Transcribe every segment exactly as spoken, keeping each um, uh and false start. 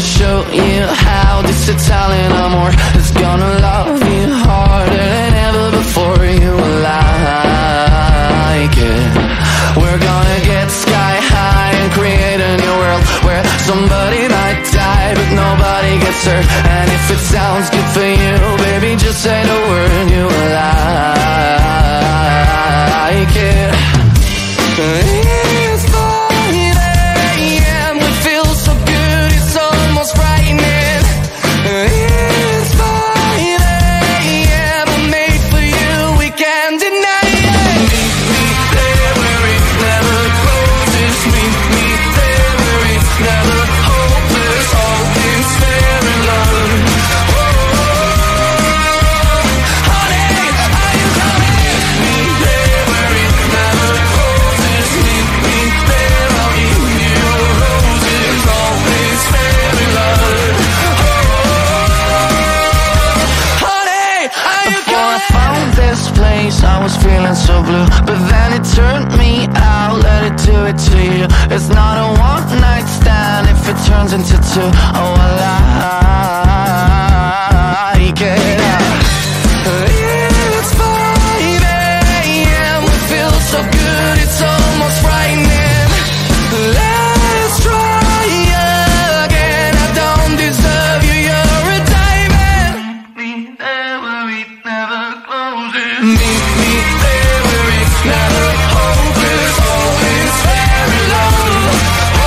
show you how this Italian amor is gonna love you harder than ever before. You like it. We're gonna get sky high and create a new world where somebody might die but nobody gets hurt. And if it sounds good for you, baby, just say the word. You like it. It's five a m We feel so good, it's almost frightening. It's five a m I'm made for you, we can't deny it. Meet me there where it never closes. Meet me there where it's never hopeless. All is fair in love. Oh, honey, are you coming? Meet me there where it never closes. Meet me there, I'll give you roses. All is fair in love. Oh, honey, are you coming? Before I found this place, I was feeling so blue, but then it turned me out. Let it do it to you. It's not a one night stand if it turns into two. Oh, I like it. It's five a m We feel so good, it's almost frightening. Let's try again. I don't deserve you, you're a diamond. Meet me there where it never closes. Meet me there where it's never hopeless. Always fair in love. Oh,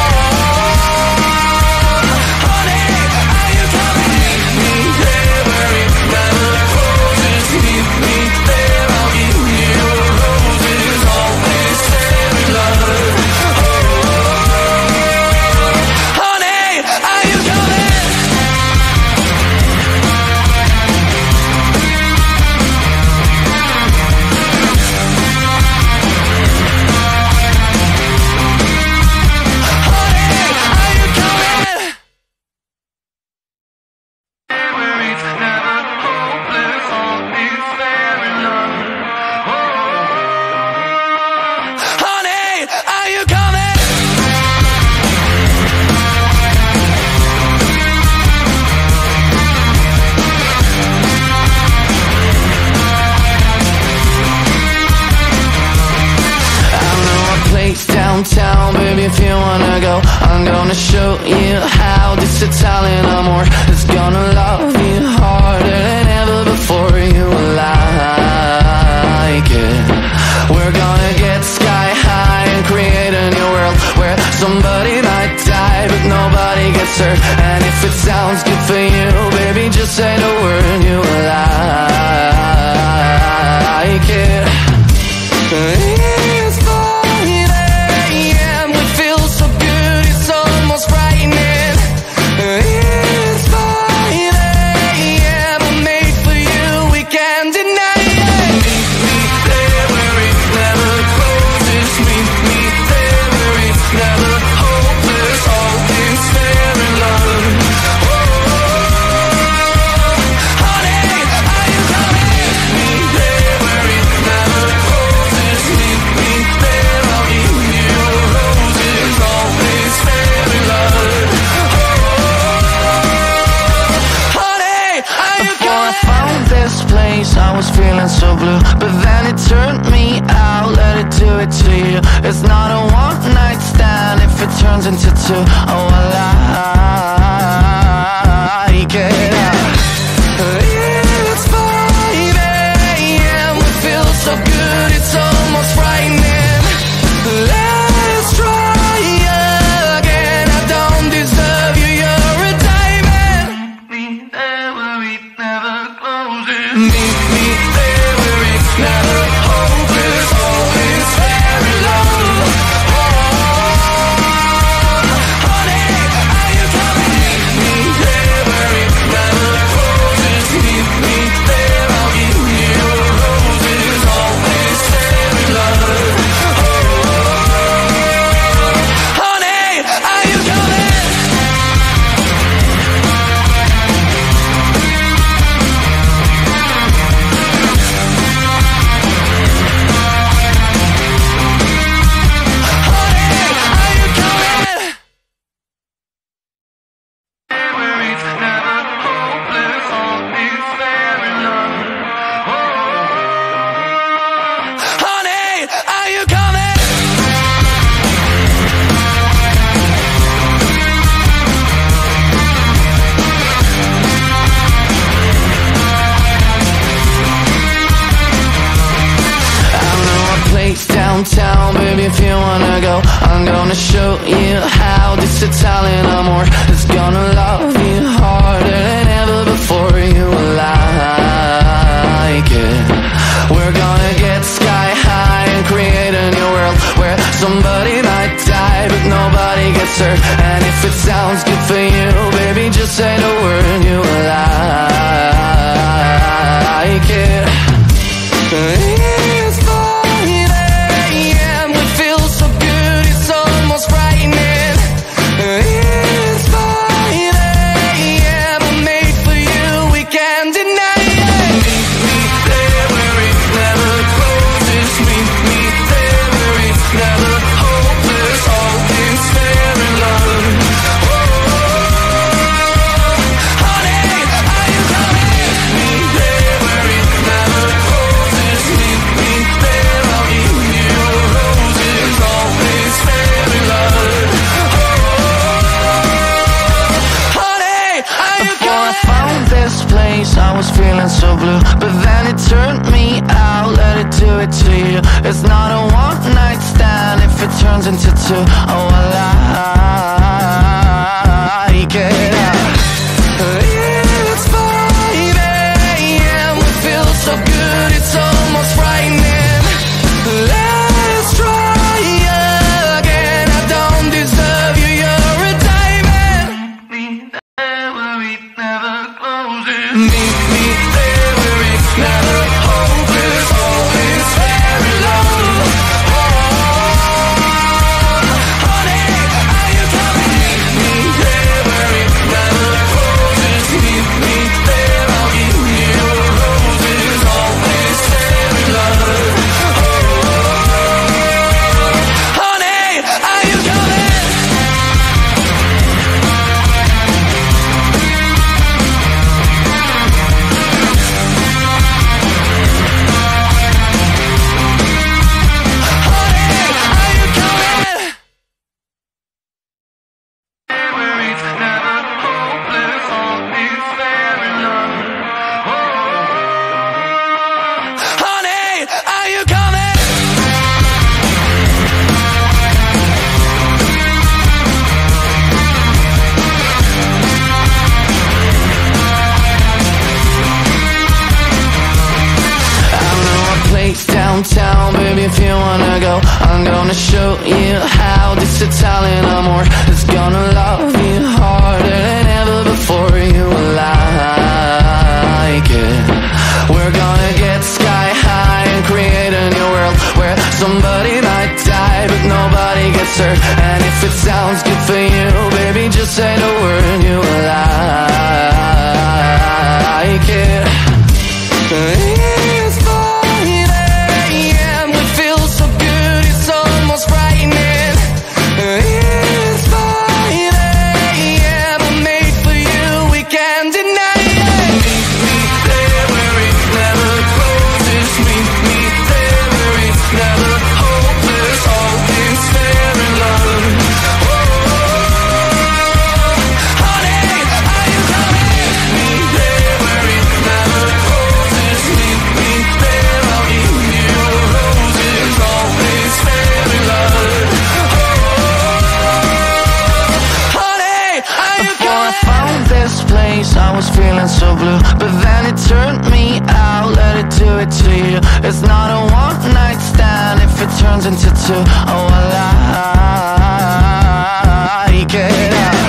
honey, are you coming? Meet me there where it never closes. Meet me there, I'll give you roses. Always fair in love. Oh, honey, are you coming? Where it's never hopeless, always fair in love. Oh, honey, are you coming? I know a place downtown, baby, if you wanna go. I'm gonna show you how this Italian amor is gonna love you harder than ever before. You like it. We're gonna get sky high and create a new world where somebody might die but nobody gets hurt. And if it sounds good for you, baby, just say the word. You like it. It's five a m We feel so good, it's almost frightening. It's five a m I'm made for you, we can't deny it. Meet me there where it never closes. Meet me there where it's never hopeless. All is fair in love. Oh, honey, are you coming? Meet me there where it never closes. Meet me there, I'll give you roses. Always fair in love. Oh, honey, are you coming? Before I found this place, I was feeling so blue, but then it turned me out. Let it do it to you. It's not a one night stand if it turns into two. Oh, I like it. It's five a m We feel so good, it's almost frightening. Let's try again. I don't deserve you, you're a diamond. Meet me there where it never closes. Meet me there where it's never hopeless. Always fair in love. Oh, honey, are you coming? Meet me there where it never closes. Meet me there, I'll give you roses. Always fair in love. Oh, honey, are you coming? downtown, baby, if you wanna go. I'm gonna show you how this Italian amor is gonna love you harder than ever before. You will like it. We're gonna get sky high and create a new world where somebody might die but nobody gets hurt. And if it sounds good for you, baby, just say the word. You will like it. It's five a m We feel so good, it's almost frightening. It's five a m I'm made for you, we can't deny it. Meet me there where it never closes. Meet me there where it's never hopeless. All is fair in love. Oh, honey, are you coming? Meet me there where it never closes. Meet me there, I'll give you roses. All is fair in love. Oh, honey, are you coming? Before I found this place, I was feeling so blue, but then it turned me out. Let it do it to you. It's not a one night stand if it turns into two. Oh, I like it. It's five a m We feel so good, it's almost frightening. Let's try again. I don't deserve you, you're a diamond. Meet me there where it never closes. Meet me there where it's never hopeless. Always fair in love. Oh, honey, are you coming? Meet me there where it never closes. Meet me there, I'll give you roses. Always fair in love. Oh, honey, are you coming? Downtown, baby, if you wanna go. I'm gonna show you how this Italian amor is gonna love you harder than ever before. You will like it. We're gonna get sky high and create a new world where somebody might die but nobody gets hurt. And if it sounds good for you, baby, just say the word. You will like it. It's five a m We feel so good, it's almost frightening. It's five a m I'm made for you, we can't deny it. Meet me there where it never closes. Meet me there where it's never hopeless. All is fair in love. Oh, honey, are you coming? Meet me there where it never closes. Meet me there, I'll give you roses. All is fair in love. Oh, honey, are you coming? Before I found this place, I was feeling so blue, but then it turned me out. Let it do it to you. It's not a one night stand if it turns into two. Oh, I like it.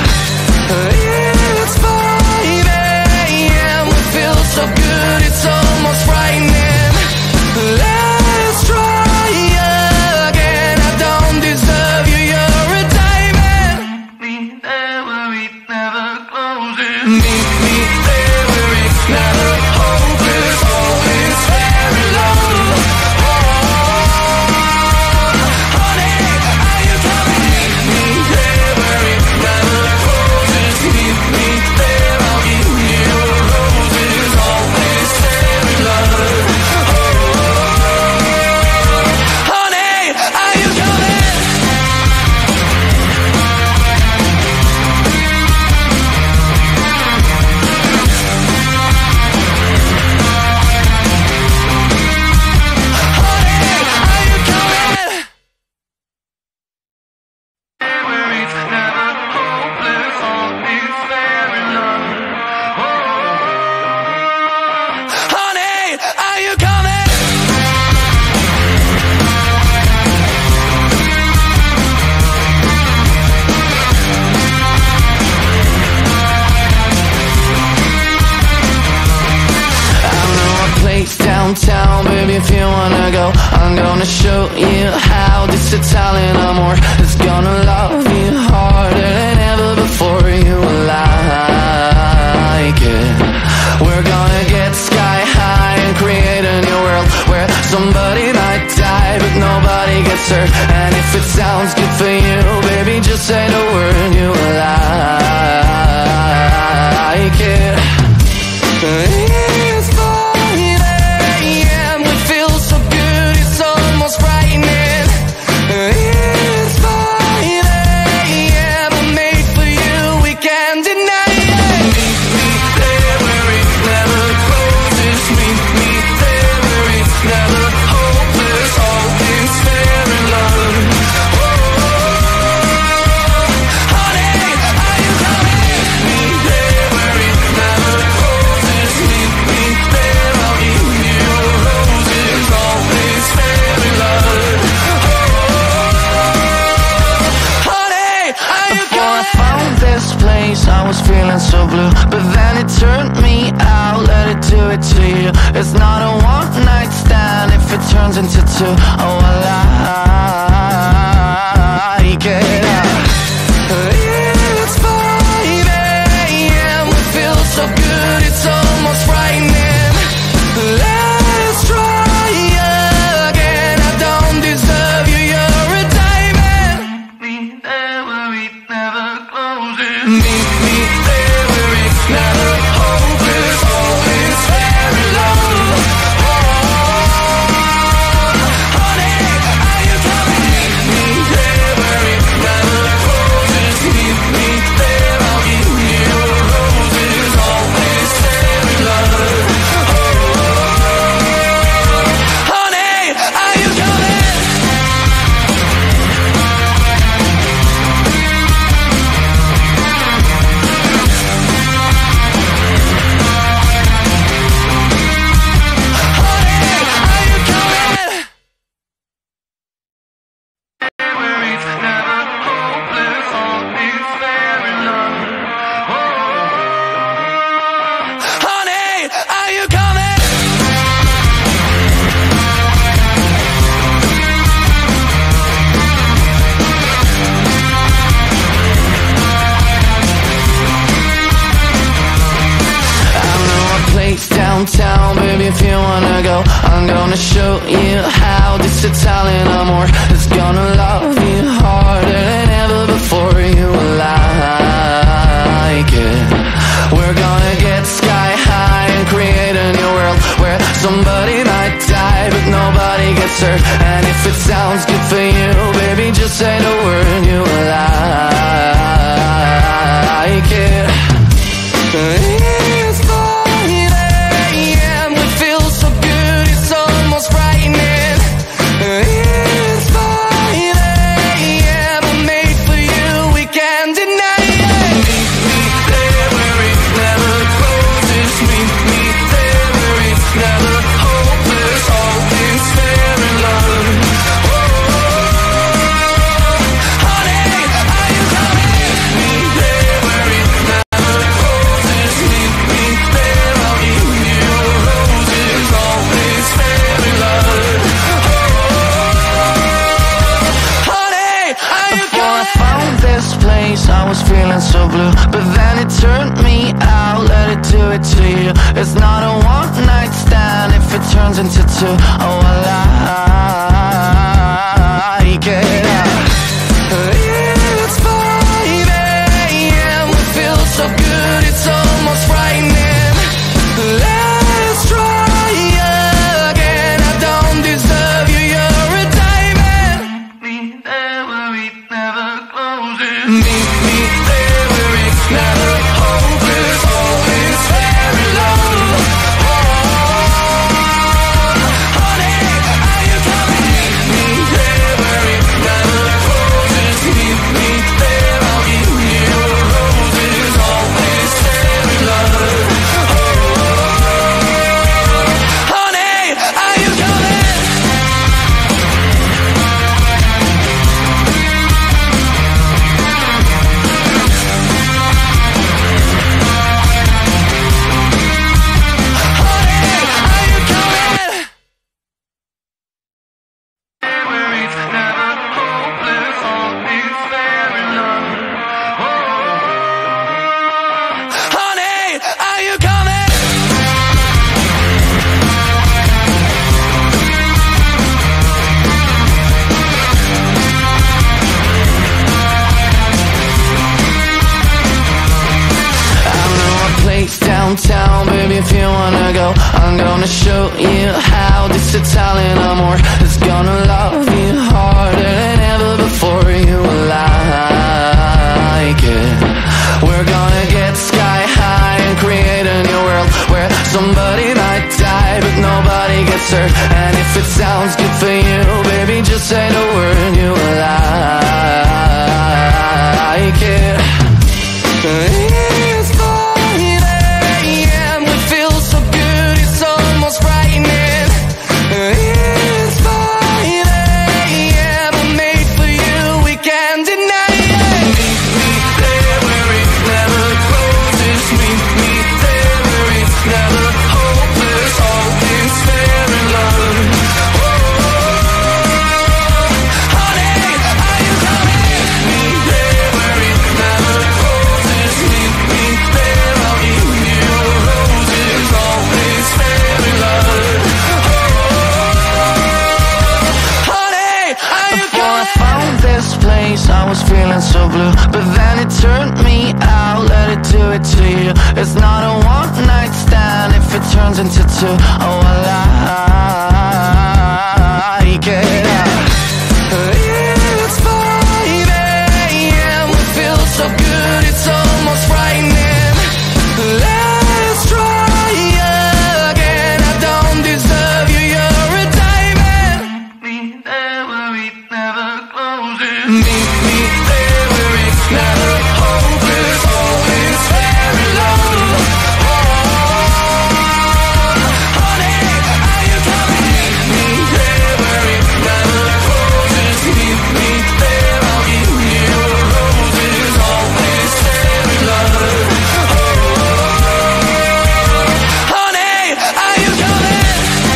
It's five a m We feel so good, it's almost frightening. Let's try again. I don't deserve you, you're a diamond. Meet me there where it never closes. Meet me there where it's never hopeless. Always fair in love. Oh, honey, downtown, baby, if you wanna go. I'm gonna show you how this Italian amor is gonna love you harder than ever before. You like it. We're gonna get sky high and create a new world where somebody might die but nobody gets hurt. And if it sounds good for you, baby, just say the word. You like it. It's five a m, we feel so good, it's almost frightening. It's five a m, I'm made for you, we can't deny it. Meet me there where it never closes. Meet me there where it's never hopeless. All is fair in love. Oh, honey, are you coming? Meet me there where it never closes. Meet me there, I'll give you roses. All is fair in love. Oh, honey, are you coming? Before I found this place, I was feeling so blue, but then it turned me out. Let it do it to you. It's not a one night stand if it turns into two. Oh, I like it. It's five a m, we feel so good, it's almost frightening. Let's try again. I don't deserve you, you're a diamond. Meet me there where it never closes. Meet me there where it's never hopeless. All is fair in love. Oh, honey, are you coming? Meet me there where it never closes. Meet me there, I'll give you roses. All is fair in love. Oh, honey, are you coming? Downtown, baby, if you wanna go, I'm gonna show you how this Italian amor is gonna love you harder than ever before. You like it. We're gonna get sky high and create a new world where somebody might die but nobody gets hurt. And if it sounds good for you, baby, just say the word. You like it. It's five a m, we feel so good, it's almost frightening. It's five a m, I'm made for you, we can't deny it. Meet me there where it never closes. Meet me there where it's never hopeless. All is fair in love. Oh, honey, are you coming? Meet me there where it never closes. Meet me there, I'll give you roses. All is fair in love. Oh, honey, are you coming? Before I found this place, I was feeling so blue, but then it turned me out. Let it do it to you. It's not a one night stand if it turns into two. Oh, I like it. It's five a m, we feel so good, it's almost frightening. Let's try again. I don't deserve you, you're a diamond. Meet me there where it never closes. Meet me there where it's never hopeless. All is fair in love. Oh, honey, gonna show you how this Italian amor is gonna love you harder than ever before. You will like it. We're gonna get sky high and create a new world where somebody might die but nobody gets hurt. And if it sounds good for you, baby, just say the word. You will like it. It's five a m We feel so good, it's almost frightening. It's five a m I'm made for you, we can't deny it. Meet me there where it never closes. Meet me there where it's never hopeless. All is fair in love. Oh, honey, are you coming? Meet me there where it never closes. Meet me there, I'll give you roses. All is fair in love. Oh, honey, are you coming? Before I found this place, I was feeling so blue, but then it turned me out. Let it do it to you. It's not a one night stand if it turns into two. Oh, I like it. It's five a m We feel so good, it's almost frightening. Let's try again. I don't deserve you, you're a diamond. Meet me there where it never closes. Meet me there where it's never hopeless. Always fair in love. Oh, honey, are you coming? Meet me there where it never closes. Meet me there, I'll give you roses. Always fair in love. Oh, honey, are you coming?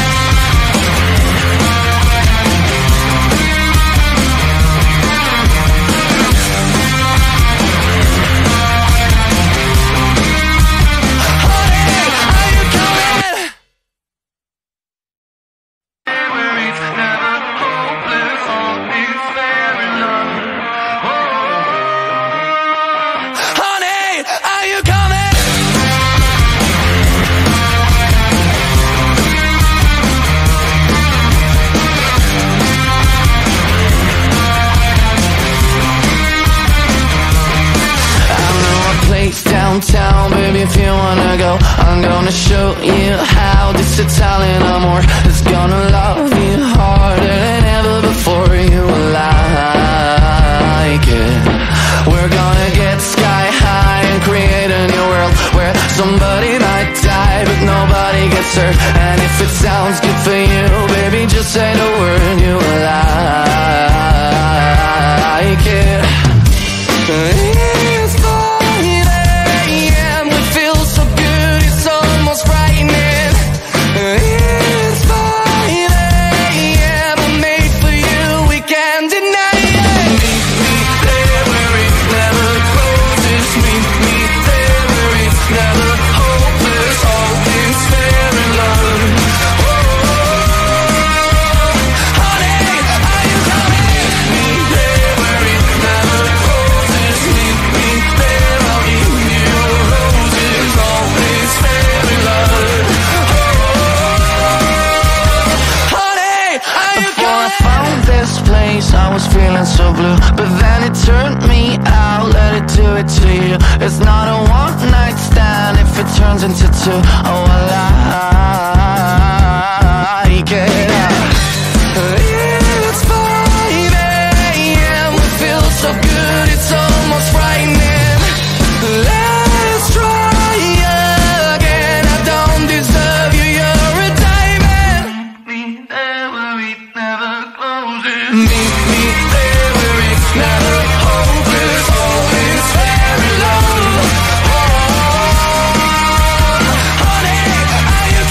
Downtown, baby, if you wanna go, I'm gonna show you how this Italian amor is gonna love you harder than ever before. You will like it. We're gonna get sky high and create a new world where somebody might die but nobody gets hurt. And if it sounds good for you, baby, just say the word. You will like it. It's five a m We feel so good, it's almost frightening. It's five a m I'm made for you, we can't deny it. Meet me there where it never closes. Meet me there where it's never hopeless. All is fair in love. Oh, honey, are you coming? Meet me there where it never closes. Meet me there, I'll give you roses. All is fair in love. Oh, honey, are you coming? Before I found this place, I was feeling so blue, but then it turned me out. Let it do it to you. It's not a one night stand if it turns into two. Oh, I like it. It's five a m We feel so good, it's almost frightening. Let's try again. I don't deserve you, you're a diamond. Meet me there where it never closes. Meet me there where it's never hopeless. Always fair in love. Oh, honey, are you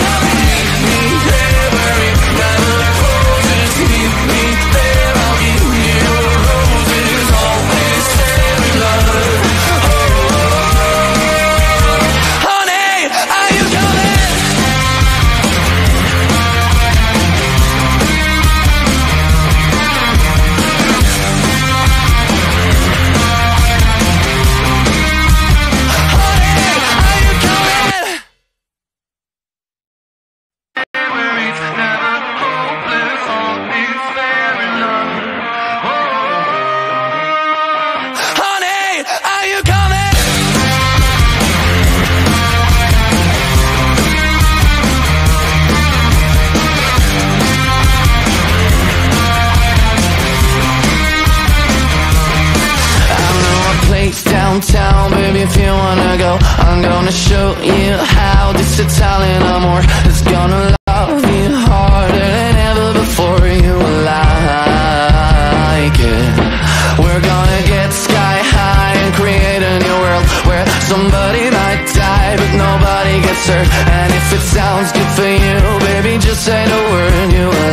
gonna show you how this Italian amor is gonna love you harder than ever before. You will like it. We're gonna get sky high and create a new world where somebody might die but nobody gets hurt. And if it sounds good for you, baby, just say the word. You will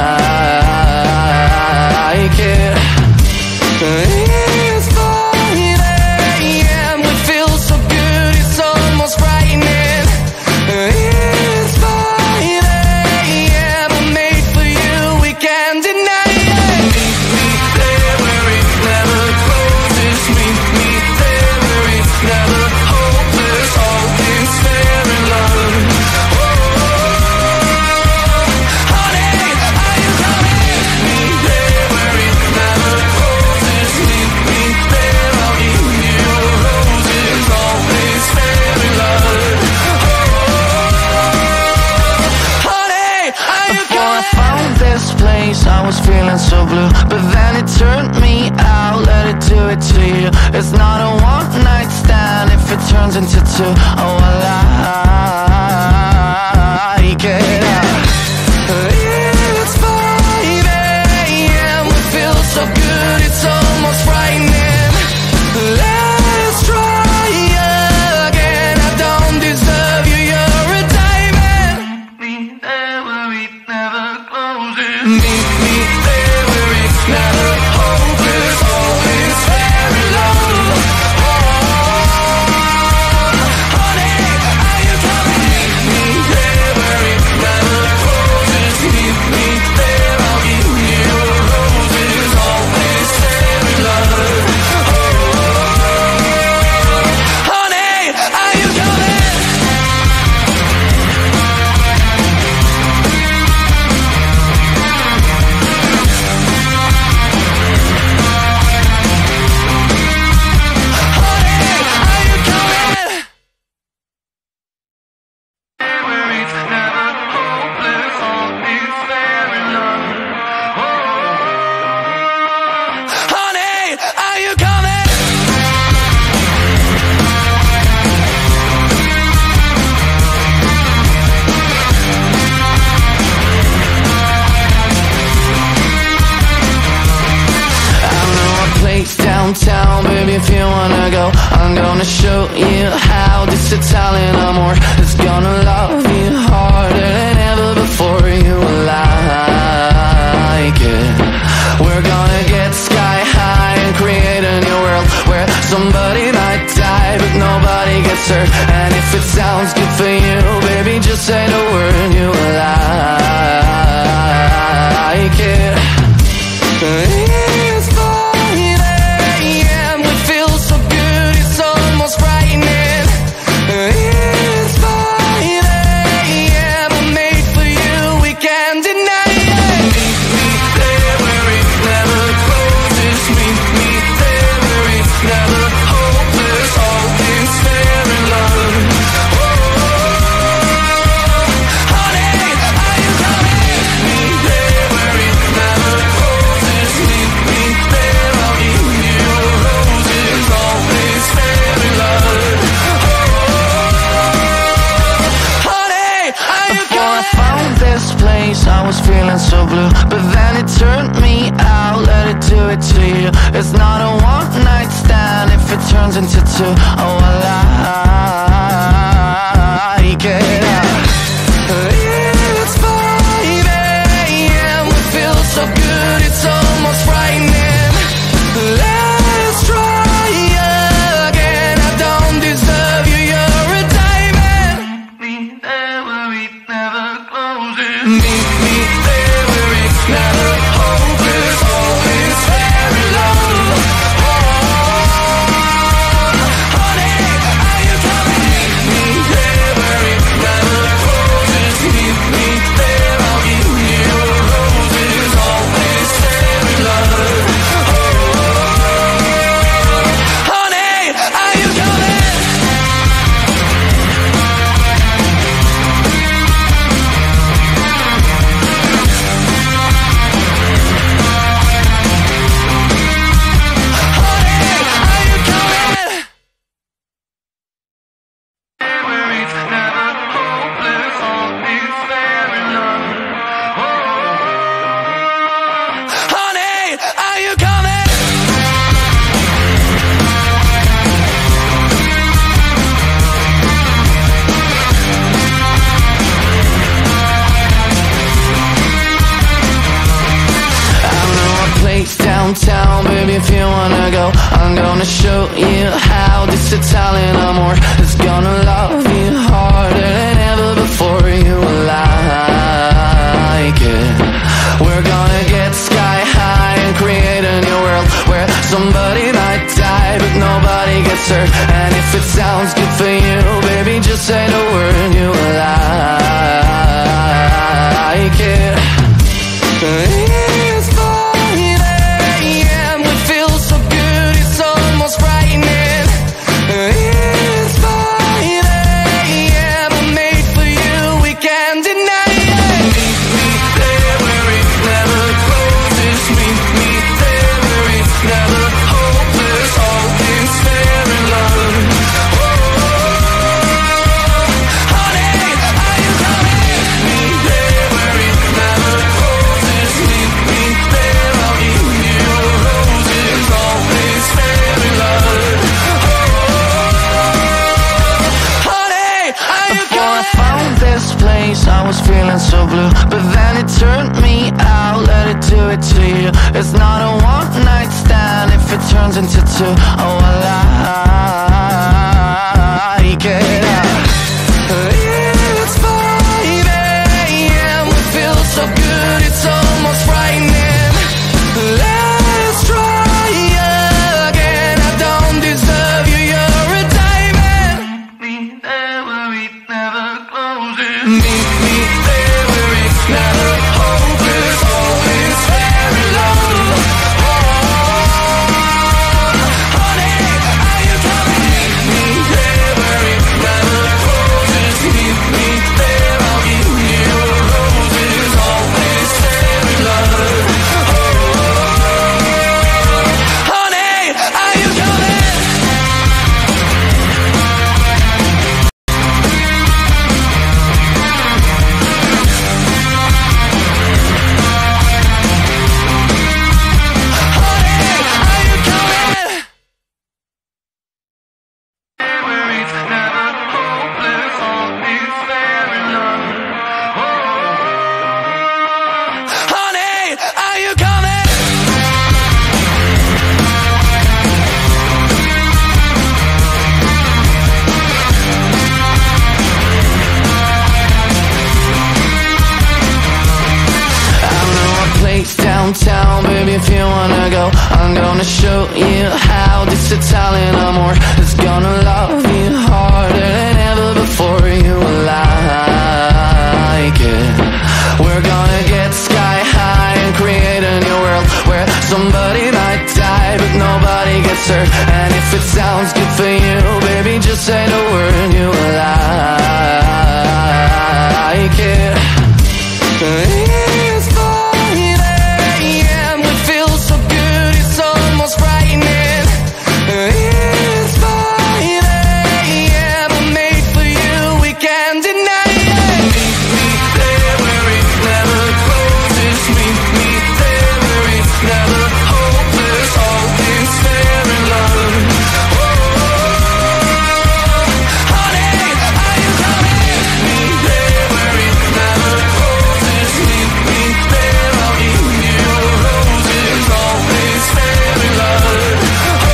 like it. It's five a m We feel so good, it's almost frightening. It's five a m I'm made for you, we can't deny it. Meet me there where it never closes. Meet me there where it's never hopeless. All is fair in love. Oh, honey, are you coming? Meet me there where it never closes. Meet me there, I'll give you roses. All is fair in love. Oh, honey, are you coming? Before I found this place, I was feeling so blue, but then it turned me out. Let it do it to you. It's not a one night stand if it turns into two. Oh, I like it. It's five a m We feel so good, it's almost frightening. Let's try again. I don't deserve you, you're a diamond. Meet me there where it never closes. Meet me there where it's never hopeless. All is fair in love. Oh, honey, are you coming? Meet me there where it never closes. Meet me there, I'll give you roses. All is fair in love. Oh, honey, are you coming? Downtown, baby, if you wanna go, I'm gonna show you how this Italian amor is gonna love you harder than ever before. You will like it. We're gonna get sky high and create a new world where somebody might die but nobody gets hurt. And if it sounds good for you, baby, just say the word. You will like it. It's five a m We feel so good, it's almost frightening. It's five a m I'm made for you, we can't deny it. Meet me there where it never closes. Meet me there where it's never hopeless. All is fair in love. Oh, honey, are you coming? Meet me there where it never closes. Meet me there, I'll give you roses. All is fair in love. Oh, honey, are you coming? Before I found this place, I was feeling so blue, but then it turned me out. Let it do it to you. It's not a one night stand if it turns into two. Oh, I like it. It's five a m We feel so good, it's almost frightening. Let's try again. I don't deserve you, you're a diamond. Meet me there where it never closes. Meet me there where it's never hopeless. All is fair in love. Oh, honey, are you coming? Meet me there where it never closes. Meet me there, I'll give you roses. All is fair in love. Oh, honey, are you coming? if you wanna go, I'm gonna show you how this Italian amor is gonna love you harder than ever before. You will like it. We're gonna get sky high and create a new world where somebody might die but nobody gets hurt. And if it sounds good for you, baby, just say the word. You will like it. It's five a m, we feel so good, it's almost frightenin'. It's five a m, I'm made for you, we can't deny it. Meet me there where it never closes. Meet me there where it's never hopeless. All is fair in love. Oh, honey, are you coming? Meet me there where it never closes. Meet me there, I'll give you roses. All is fair in love. Oh, honey, are you coming? Before I found this place, I was feeling so blue, but then it turned me out. Let it do it to you. It's not a one night stand if it turns into two. Oh, I like it. It's five a m, we feel so good, it's almost frightening. Let's try again. I don't deserve you, you're a diamond. Meet me there where it never closes. Meet me there where it's never hopeless. All is fair in love. Oh, honey, are you coming? Meet me there where it never closes. Meet me there, I'll give you roses. All is fair in love. Oh, honey, are you coming? Downtown, baby, if you wanna go, I'm gonna show you how this Italian amor is gonna love you harder than ever before. You will like it. We're gonna get sky high and create a new world where somebody might die but nobody gets hurt. And if it sounds good for you, baby, just say the word. You will like it. It's five a m, we feel so good, it's almost frightening. It's five a m, I'm made for you, we can't deny it. Meet me there where it never closes. Meet me there where it's never hopeless. All is fair in love. Oh, honey, are you coming? Meet me there where it never closes. Meet me there, I'll give you roses. All is fair in love. Oh,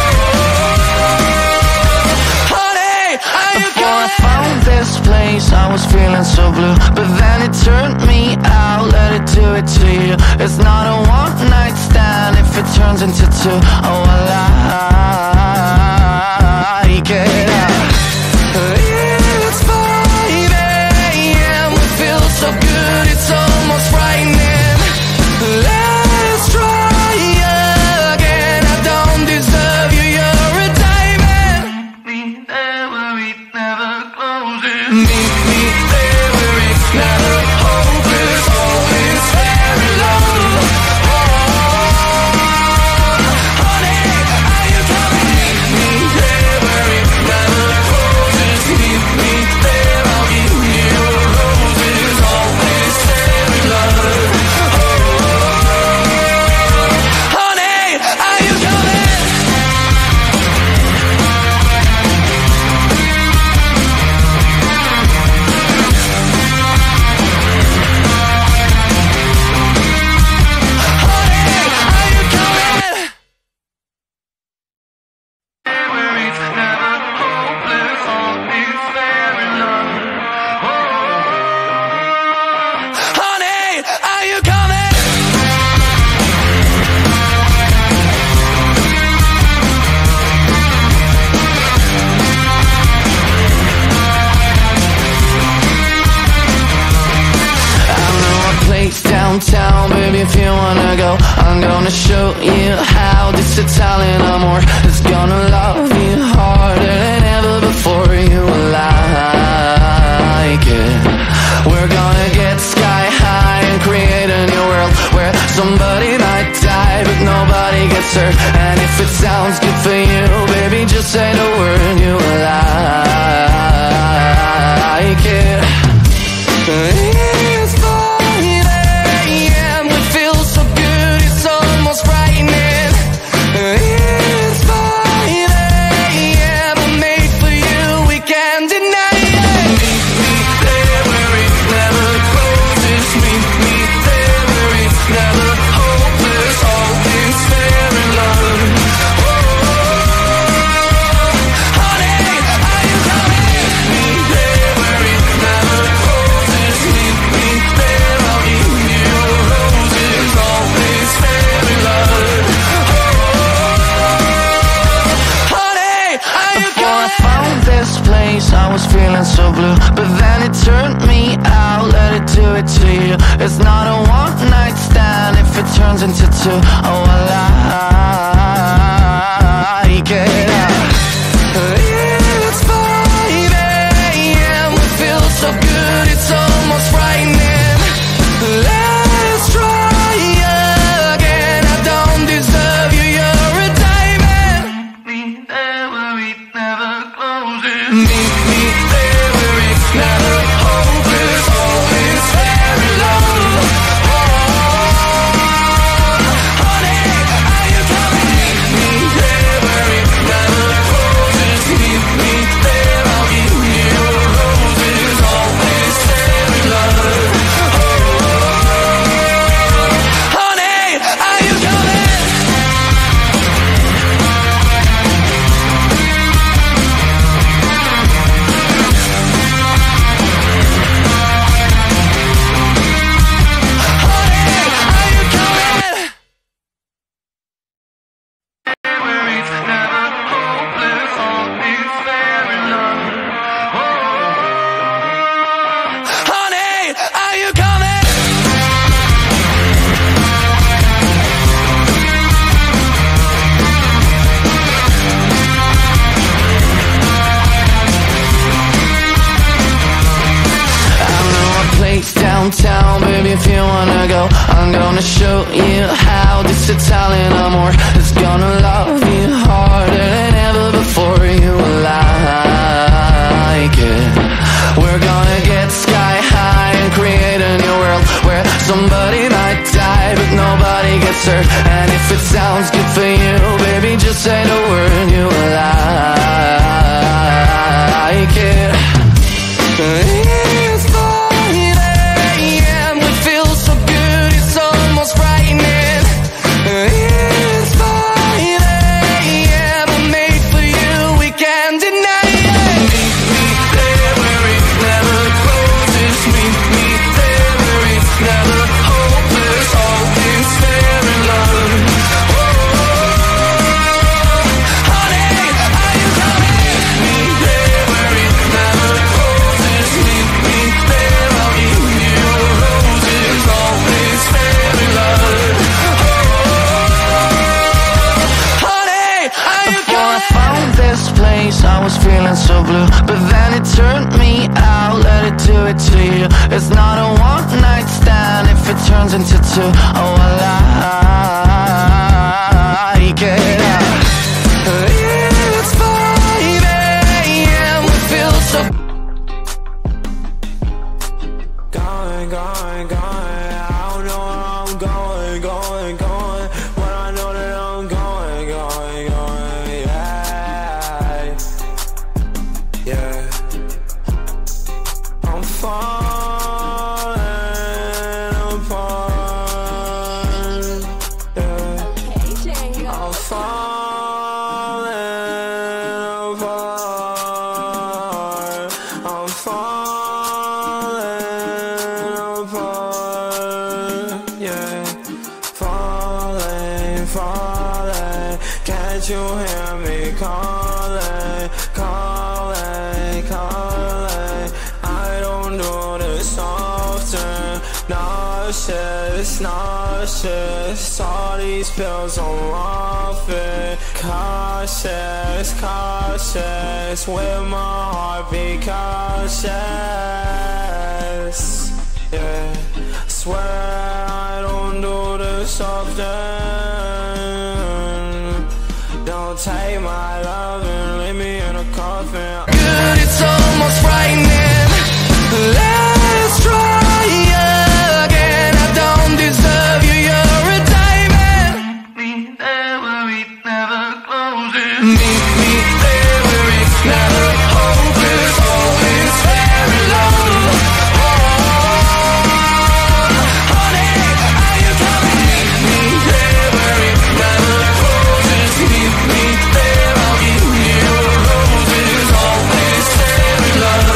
honey, are you coming? Before I found this place, I was feeling so blue, but then it turned me out. Let it do it to you. It's not a one night stand if it turns into two. Oh, I like it. It's five a m, we feel so good, it's almost frightening. Let's try again. I don't deserve you, you're a diamond. Meet me there where it never closes. Meet me there where it's never hopeless. All is fair in love. Oh, honey, are you coming? downtown, baby, if you wanna go. I'm gonna show you how this Italian amor is gonna love you harder than ever before. You will like it. We're gonna get sky high and create a new world where somebody might die but nobody gets hurt. And if it sounds good for you, baby, just say the word. You will like it. It's five a m, we feel so good, it's almost frightening. It's five a m, I'm made for you, we can't deny it. Meet me there where it never closes. Meet me there where it's never hopeless. All is fair in love. Oh, honey, are you coming? Meet me there where it never closes. Meet me there, I'll give you roses. All is fair in love. Oh, honey, are you coming? Before I found this place, I was feeling so blue, but then it turned me out. Let it do it to you. It's not a one night stand if it turns into two. Oh, I like it. It's five a m, we feel so good, it's almost frightening. Let's try again. I don't deserve you, you're a diamond. Meet me there where it never closes. Meet me there where it's never hopeless. All is fair in love. Oh, honey, are you coming? Meet me there where it never closes. Meet me there, I'll give you roses. All is fair in love. Oh, honey, are you coming? Downtown, baby, if you wanna go, I'm gonna show you how this Italian amor is gonna love you harder than ever before. You will like it. We're gonna get sky high and create a new world where somebody might die but nobody gets hurt. And if it sounds good for you, baby, just say the word. You will like it. It's five a m, we feel so good, it's almost frightening. It's five a m, I'm made for you, we can't deny it. Meet me there where it never closes. Meet me there where it's never hopeless. All is fair in love. Oh, honey, are you coming? Meet me there where it never closes. Meet me there, I'll give you roses. All is fair in love. Oh, honey, are you coming? Before I found this place, I was feeling so blue, but then it turned me out. Let it do it to you. It's not a one night stand if it turns into two. Oh, I like it. It's five a m, we feel so going, going, going. I don't know where I'm going, going, going, but I know that I'm going, going, going. Yeah, yeah. I'm falling apart. Yeah. I'm falling apart. I'm falling apart. Yeah. Falling, falling. Can't you hear me calling, calling, calling? I don't do this often. Not nauseous, nauseous. All these pills I'm off it. Cautious, cautious. With my heart be cautious. Yeah, swear I don't do this often. Don't take my love and leave me in a coffin. Good, it's almost frightening. Let's try again. I don't deserve you, you're a diamond. Meet me there where it never closes. Meet me there where it's never hopeless. Always fair in love. Oh, honey, are you coming? Meet me there where it never closes. Meet me there, I'll give you roses. Always fair in love.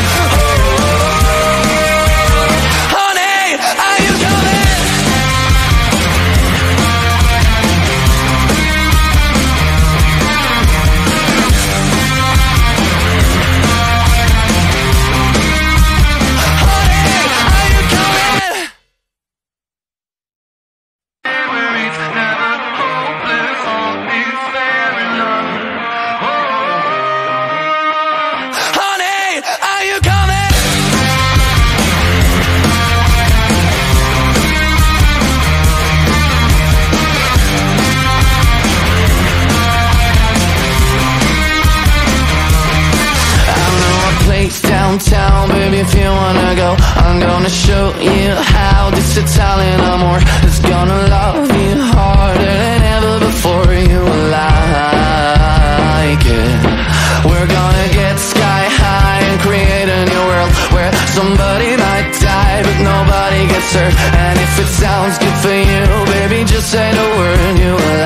Downtown, baby, if you wanna go, I'm gonna show you how this Italian amor is gonna love you harder than ever before. You will like it. We're gonna get sky high and create a new world where somebody might die but nobody gets hurt. And if it sounds good for you, baby, just say the word. You will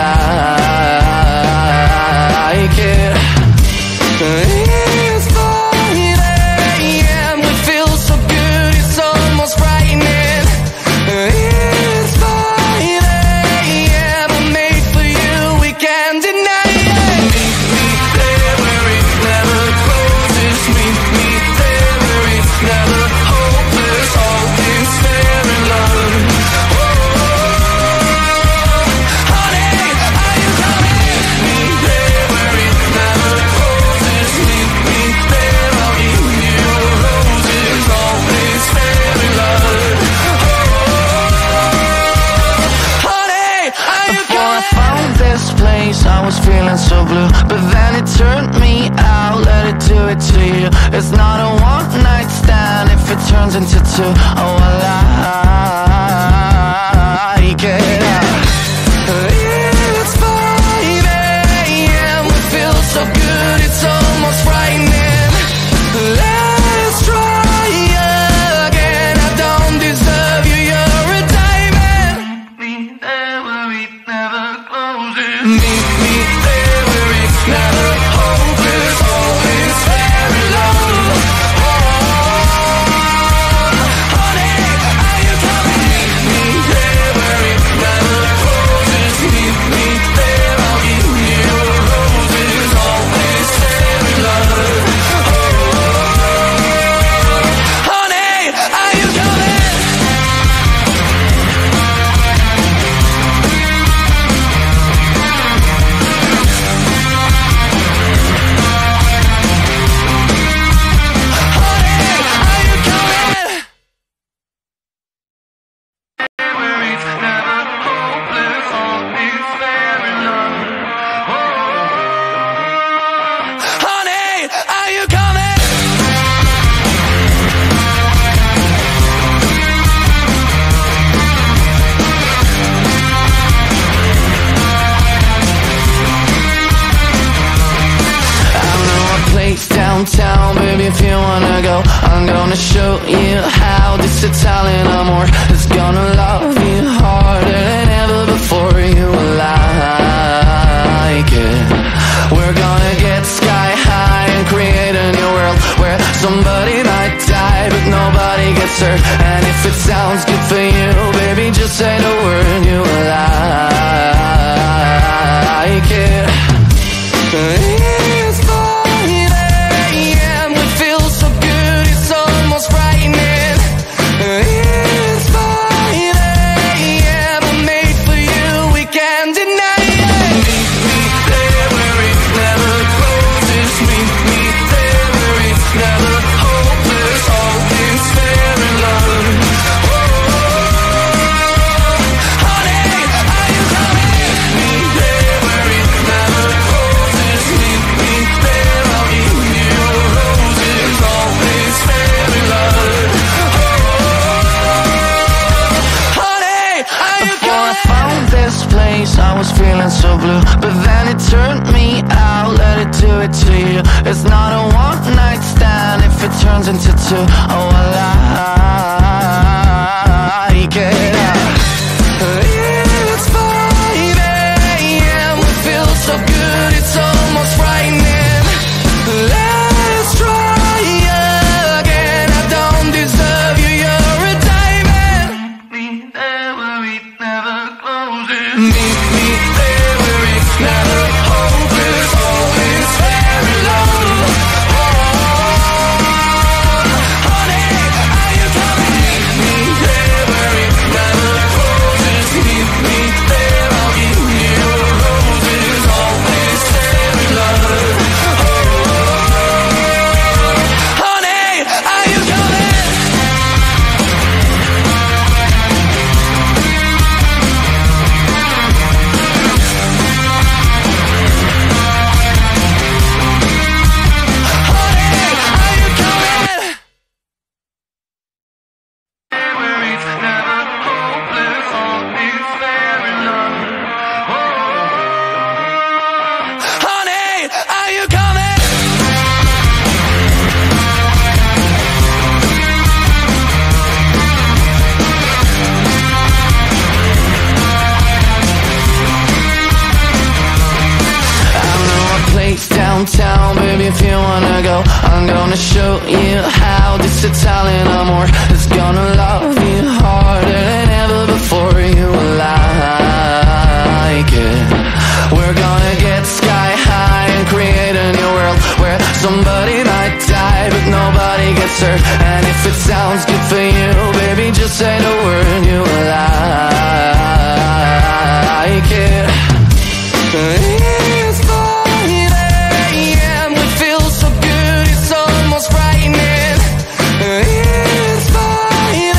like it. It's I was feeling so blue, but then it turned me out. Let it do it to you. It's not a one night stand if it turns into two. Oh, I like it. It's five a m We feel so good, it's almost frightening. Let's try again. I don't deserve you, you're a diamond. Meet me there where it never closes. Meet me there where it's never hopeless. Always fair in love. Oh, honey, are you coming? Meet me there where it never closes. Meet me there, I'll give you roses. Always fair in love. Oh, honey, are you coming? Downtown, baby, if you wanna go, I'm gonna show you how this Italian amor is gonna love you harder than ever before. You will like it. We're gonna get sky high and create a new world where somebody might die but nobody gets hurt. And if it sounds good for you, baby, just say the word. You will like it. It's five a m We feel so good, it's almost frightening. It's five days I was feeling so blue, but then it turned me out. Let it do it to you. It's not a one night stand if it turns into two. Oh, I like it. It's five a m We feel so good, it's almost frightening. Let's try again. I don't deserve you, you're a diamond. Meet me there where it never closes. Meet me there where it's never hopeless. Always very low. Oh, honey, are you coming? Meet me there where it never closes. Meet me there, I'll give you roses. Always very low. Honey, are you coming? Honey, are you coming? Where it's never hopeless, always fair in love. Honey, are you coming? I know a place downtown, baby, if you wanna go. I'm gonna show you how this Italian amor is gonna love you harder than ever before. You will like it. We're gonna get sky high and create a new world where somebody might die but nobody gets hurt. And if it sounds good for you, baby, just say the word. You will like it. It's five a m We feel so good, it's almost frightening. It's five.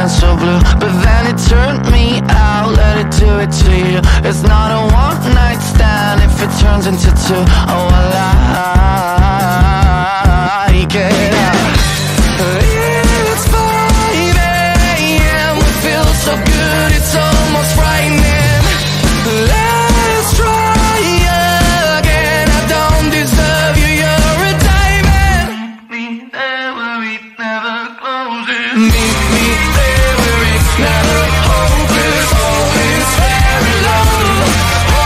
feeling so blue, but then it turned me out. Let it do it to you. It's not a one night stand if it turns into two. Oh, I like it. It's five a m We feel so good, it's almost frightening. Let's try again. I don't deserve you, you're a diamond. Meet me there where it never closes. Meet me there where it's never hopeless. Always very low. Oh,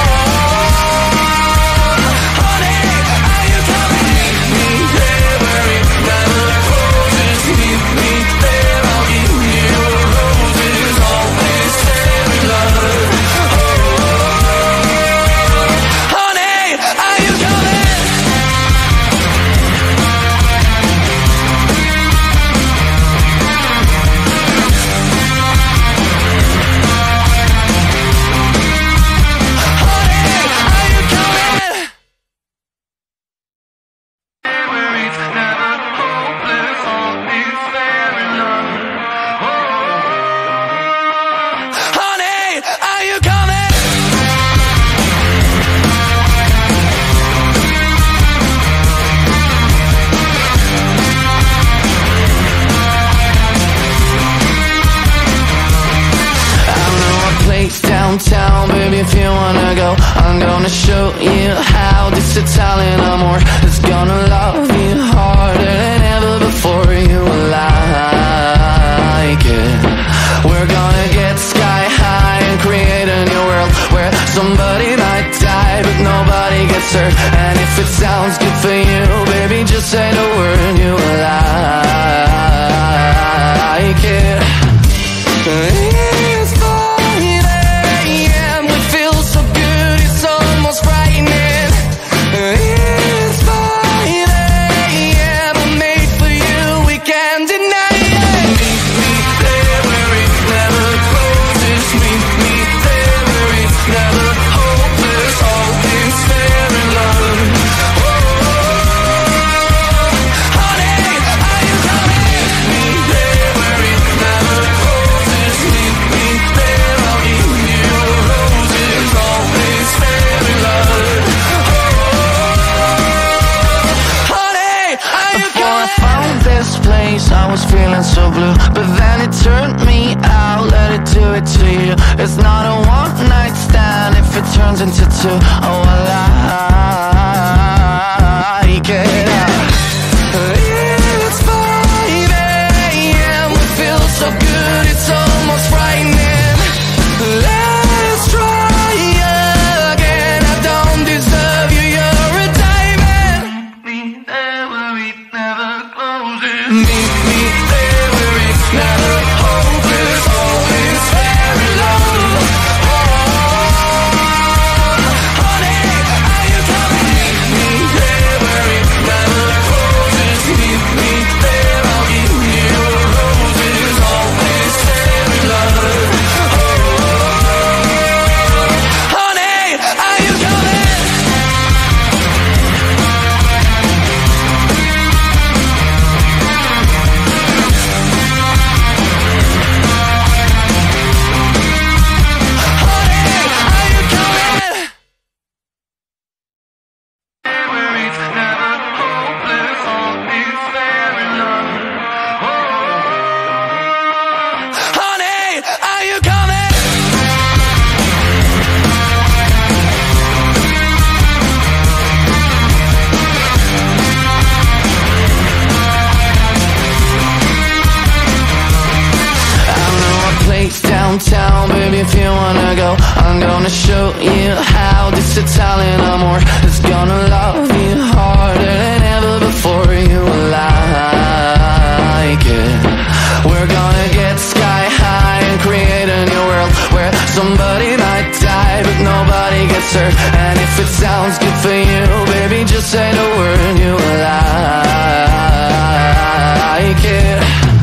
honey, are you coming? Meet me there where it never closes. Meet me there, I'll give you roses. Always very low. Honey, are you coming? Honey, are you coming? Where it's never hopeless, always fair enough. Honey, are you coming? I know a place downtown, baby, if you wanna go. I'm gonna show you how this Italian amor is gonna love you harder than ever before. You will like it. We're gonna get sky high and create a new world where somebody might die but nobody gets hurt. And if it sounds good for you, baby, just say the word. You will like it. It's five a m We feel so good, it's almost frightening. It's five a m I'm made for you, we can't deny it. Meet me there where it never closes. Meet me there where it's never hopeless. Always fair in love. Oh, honey, are you coming? Meet me there where it never closes. Meet me there, I'll give you roses. Always fair in love. Oh, honey, are you Before I found this place, I was feeling so blue, but then it turned me out. Let it do it to you. It's not a one night stand if it turns into two. Oh, I like it. It's five a m We feel so good, it's almost frightening. Let's try again. I don't deserve you, you're a diamond. Meet me there where it never closes. Meet me there where it's never hopeless. Always very low. Oh, honey, are you coming? Meet me there where it never closes. Meet me there, I'll give you roses. Always very low. Oh, honey, are you coming? Honey, are you coming? Where it's never hopeless, always fair enough. Oh, honey, are you coming? I know a place downtown, baby, if you wanna go. I'm gonna show you how this Italian amor is gonna love you harder than ever before. You will like it. We're gonna get sky high and create a new world where somebody might die but nobody gets hurt. And if it sounds good for you, baby, just say the word. You will like it.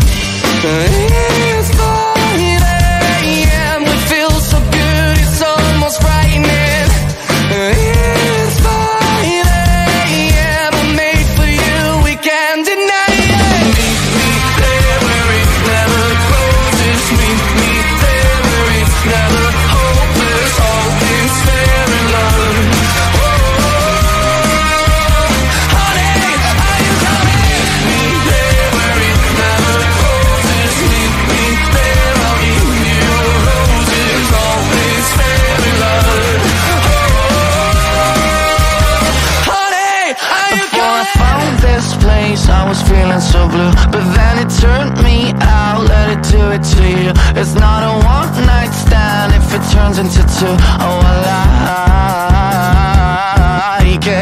It's five a m We feel so good, it's almost frightening. It's five a m was feeling so blue, but then it turned me out. Let it do it to you. It's not a one night stand if it turns into two. Oh, I like it.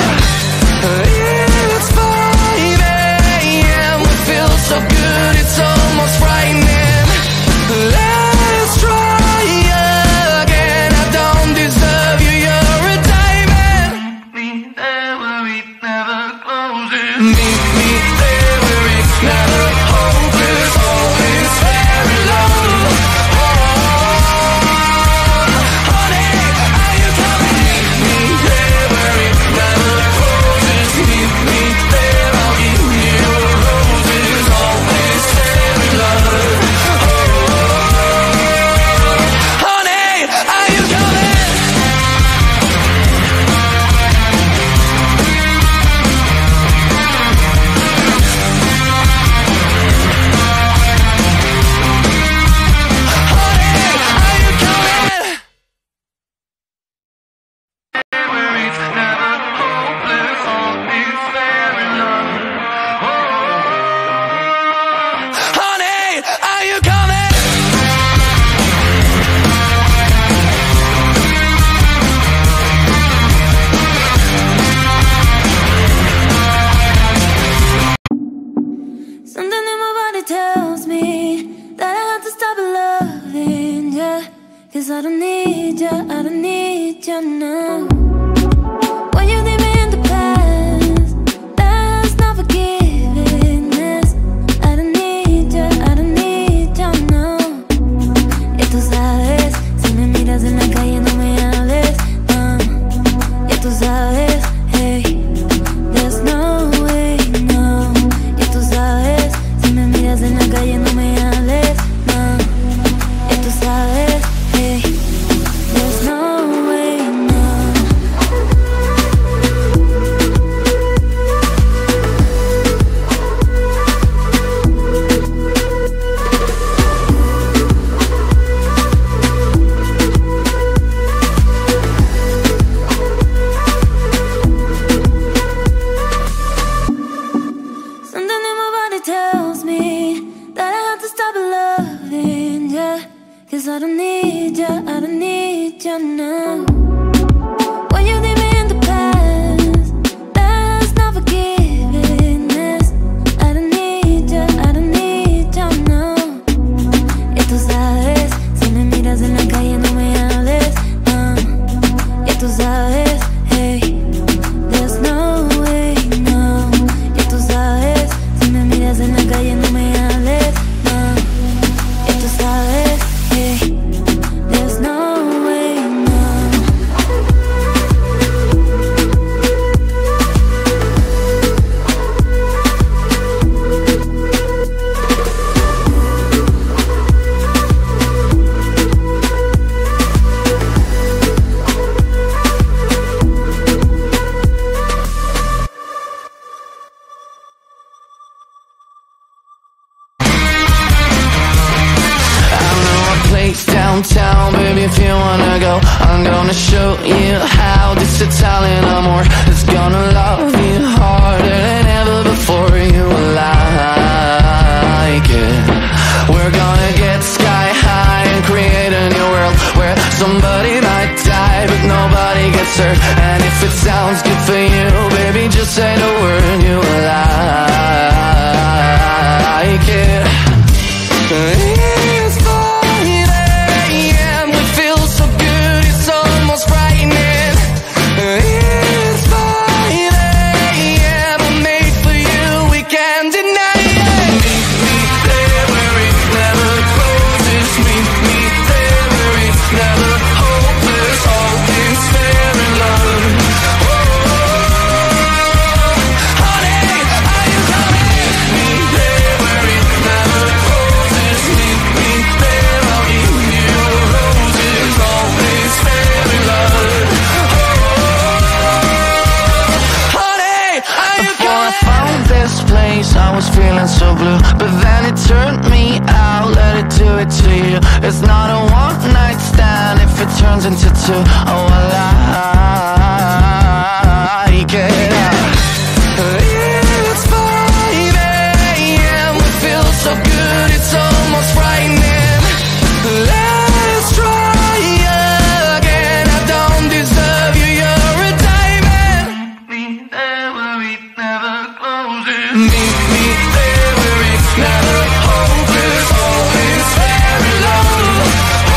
It's five a m We feel so good, it's almost frightening. Let's try again. I don't deserve you, you're a diamond. Meet me there where it never closes. Meet me there where it's never hopeless. Always fair in love. Oh, honey, are you coming? Meet me there where it never closes. Meet me there, I'll give you roses. Always fair in love. Honey, are you coming? Honey, are you coming? Where it's never hopeless, always fair in love. Honey, are you coming? Something in my body tells me that I have to stop loving ya, 'cause I don't need ya, I don't need ya now. When you leave me in the past, that's not forgiveness. I don't need ya, I don't need ya now. Y tú sabes, si me miras en la calle no me hables, no. Y tú sabes, hey, there's no way, no. Y tú sabes, si me miras en la calle no me hables, no. Y tú sabes, hey, there's no way, no. Something in my body tells me that I have to stop loving ya, 'cause I don't need ya, I don't need ya now. When you leave me in the past, that's not forgiveness. I don't need ya, I don't need ya now. Y tú sabes, si me miras en la calle no me hables, no. Y tú sabes, hey, there's no way, no. Y tú sabes, si me miras en la calle no me hables, no. Y tú sabes, hey, there's no way, no. I know a place downtown, baby, if you wanna go, I'm gonna show you how this Italian amor is gonna love you harder than ever before. You will like it. We're gonna get sky high and create a new world where somebody might die but nobody gets hurt. And if it sounds good for you, baby, just say the word. You will like it. It's five a m We feel so good, it's almost frightening. It's five a m I'm made for you, we can't deny it. Meet me there where it never closes. Meet me there where it's never hopeless. Always fair in love. Oh, honey, are you coming? Meet me there where it never closes. Meet me there, I'll give you roses. Always fair in love. Oh, honey, are you coming? Before I found this place, I was feeling so blue, but then it turned me out. Let it do it to you. It's not a one night stand if it turns into two. Oh, I like it. It's five Meet me there where it's never hopeless, always fair in love. Oh,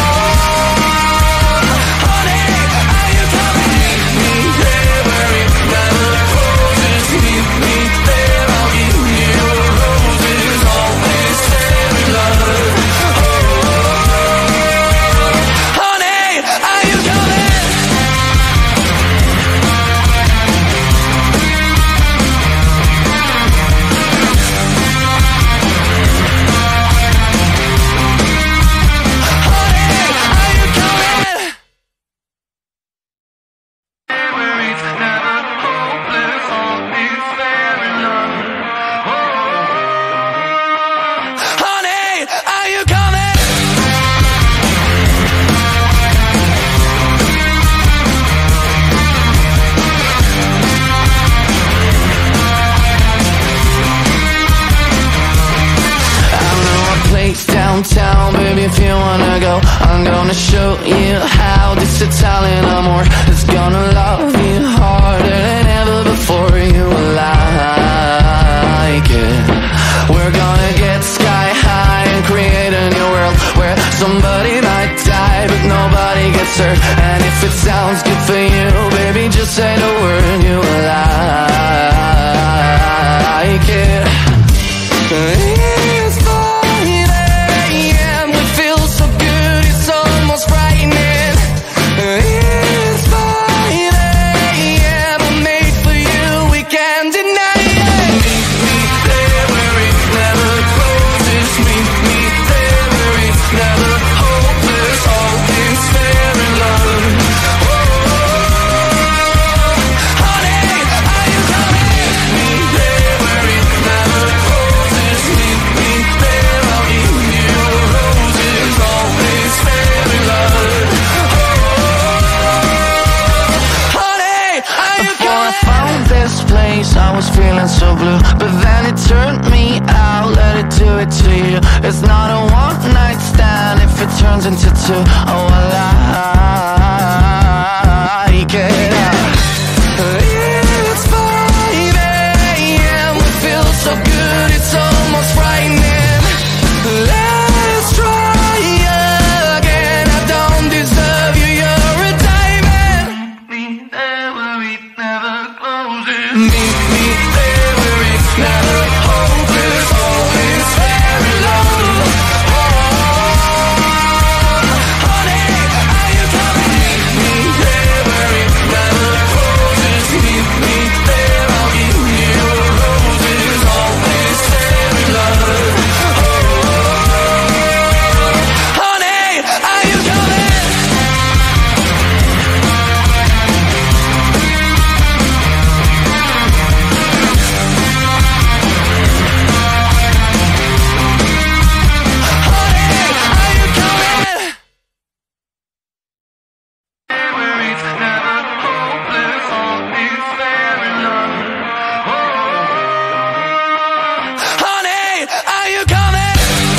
honey, are you coming? Meet me there where it never closes. Meet me there, I'll give you roses, always fair in love. Oh, honey, are you coming? Downtown, baby, if you wanna go, I'm gonna show you how this Italian amor is gonna love you harder than ever before. You will like it. We're gonna get sky high and create a new world where somebody might die but nobody gets hurt. And if it sounds good for you, baby, just say the word. You will like it. It's five a m We feel so good, it's almost frightening. It's five a m I'm made for you, we can't deny it. Meet me there where it never closes. Meet me there where it's never hopeless, always fair in love. Oh, honey, are you coming? Meet me there where it never closes. Meet me there, I'll give you roses, always fair in love. Oh, honey, are you coming? Before I found this place, I was feeling so blue, but then it turned me out, let it do it to you. It's not a one night stand if it turns into two. Oh, I like it. It's five a m We feel so good, it's almost frightening. Let's try again. I don't deserve you, you're a diamond. Meet me there where it never closes. Meet me there where it's never hopeless, always fair in love. Oh, honey, are you coming? Meet me there where it never closes. Meet me there, I'll give you roses, always fair in love. Oh, honey, are you coming? Honey, are you coming? Where it's never hopeless, always fair in love. Oh, honey, are you coming?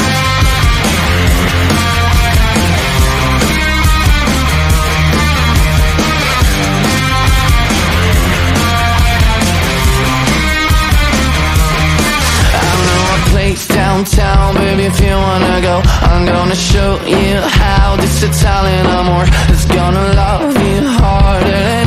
I know a place downtown, baby, if you wanna go, I'm gonna show you how this Italian amor is gonna love you harder than